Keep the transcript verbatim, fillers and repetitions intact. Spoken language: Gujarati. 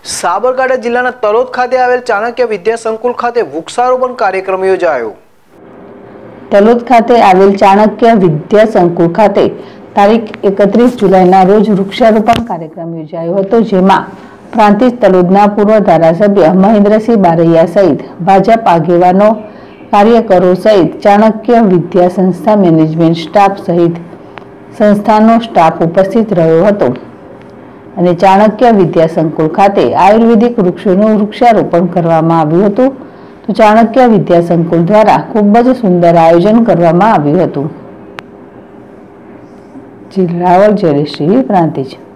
સાબરકાંઠા જિલ્લાના તલોદ ખાતે આવેલ ચાણક્ય વિદ્યા સંકુલ ખાતે વૃક્ષારોપણ કાર્યક્રમ યોજાયો। તલોદ ખાતે આવેલ ચાણક્ય વિદ્યા સંકુલ ખાતે તારીખ એકત્રીસ જુલાઈના રોજ વૃક્ષારોપણ કાર્યક્રમ યોજાયો હતો, જેમાં પ્રાંતિજ તલોદના પૂર્વ ધારાસભ્ય મહેન્દ્રસિંહ બારૈયા સહિત ભાજપ આગેવાનો, કાર્યકરો સહિત ચાણક્ય વિદ્યા સંસ્થા મેનેજમેન્ટ સ્ટાફ સહિત સંસ્થાનો સ્ટાફ ઉપસ્થિત રહ્યો હતો અને ચાણક્ય વિદ્યા સંકુલ ખાતે આયુર્વેદિક વૃક્ષોનું વૃક્ષારોપણ કરવામાં આવ્યું હતું। તો ચાણક્ય વિદ્યા સંકુલ દ્વારા ખૂબ જ સુંદર આયોજન કરવામાં આવ્યું હતું। જિલ્લા જયશ્રી પ્રાંતિજ।